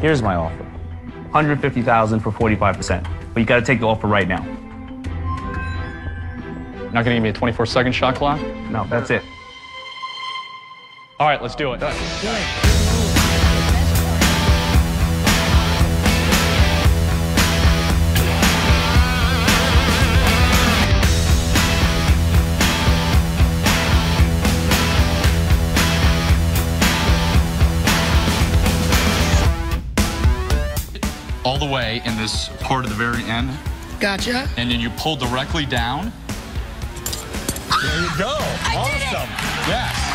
Here's my offer. $150,000 for 45%. But you gotta take the offer right now. Not gonna give me a 24-second shot clock? No, that's it. All right, let's do it. All the way in this part of the very end. Gotcha. And then you pull directly down. There you go. Awesome. Yes.